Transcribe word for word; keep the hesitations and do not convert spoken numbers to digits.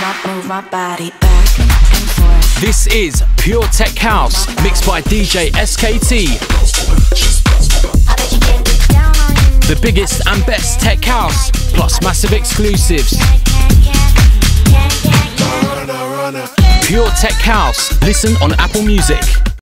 my, move my body back and forth. This is Pure Tech House, mixed by D J S K T. The biggest and best tech house, plus massive exclusives. Pure Tech House. Listen on Apple Music.